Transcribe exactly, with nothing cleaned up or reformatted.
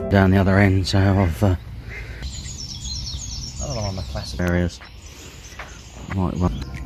down the other end so of uh, another one of the classic areas. Might run.